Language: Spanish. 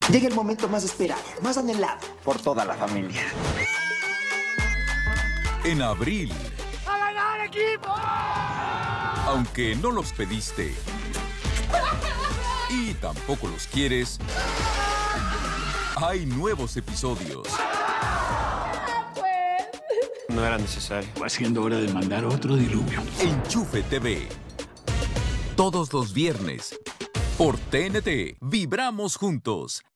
Llega el momento más esperado, más anhelado por toda la familia. En abril, ¡A ganar, equipo! aunque no los pediste y tampoco los quieres, hay nuevos episodios. No era necesario. Va siendo hora de mandar otro diluvio. Enchufe TV. Todos los viernes. Por TNT. Vibramos juntos.